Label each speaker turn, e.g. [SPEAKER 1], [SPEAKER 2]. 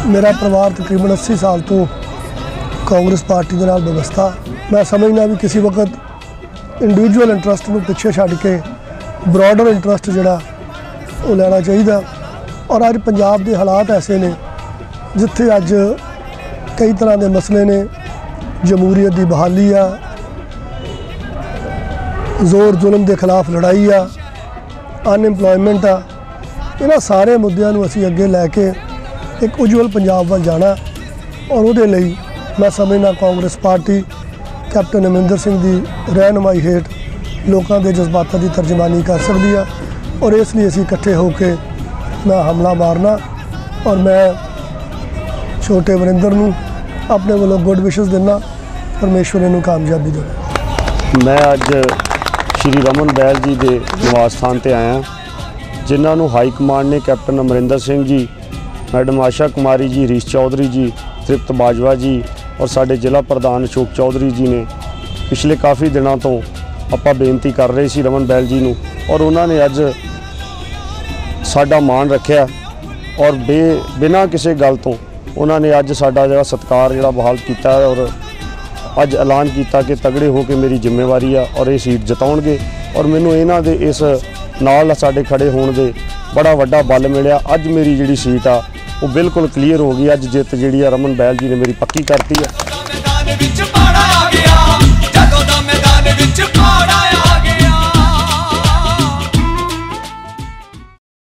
[SPEAKER 1] मेरा परिवार तकरीबन 80 साल तो कांग्रेस पार्टी के नाल व्यवस्था। मैं समझना भी किसी वक्त इंडिविजुअल इंटरस्ट को पिछे छड़ के ब्रॉडर इंटरस्ट जोड़ा वो लेना चाहिए। और अज पंजाब के हालात ऐसे ने जिथे अज कई तरह के मसले ने, जमहूरीयत की बहाली आ, जोर जुल्म के खिलाफ लड़ाई आ, अनएम्पलॉयमेंट आ, इन्हां सारे मुद्दों को असीं अगे लैके एक उज्जवल पंजाब वाल जाना। और उहदे लई मैं समझना कांग्रेस पार्टी कैप्टन अमरिंदर सिंह की रहनुमाई हेठ लोगों के जज्बातों की तर्जमानी कर सकती है। और इसलिए असीं इकट्ठे होकर मैं हमला मारना। और मैं छोटे वरिंदर नूं अपने वालों गुड विशेस देना, परमेश्वर इन्हूं कामयाबी दे।
[SPEAKER 2] मैं अज श्री रमन बैल जी के निवास स्थान पर आया, जिन्होंने हाई कमांड ने कैप्टन अमरिंदर सिंह जी, मैडम आशा कुमारी जी, रीश चौधरी जी, तृप्त बाजवा जी और साडे जिला प्रधान अशोक चौधरी जी ने पिछले काफ़ी दिनों तो आपां बेनती कर रहे सी रमन बैल जी नूं, और उन्होंने अज साडा मान रखिया। और बिना किसी गल तो उन्होंने अज साडा जिहड़ा सत्कार जिहड़ा बहाल किया और अज ऐलान किया कि तगड़े हो के मेरी जिम्मेवारी आ और ये सीट जिताउणगे। और मैनूं इन्हां दे इस नाल साडे खड़े होण दे बड़ा वड्डा बल मिलिया। अज मेरी जिहड़ी सीट आ वो बिल्कुल क्लीयर हो गई। अज जित जिहड़ी रमन बैल जी ने मेरी पक्की करती है।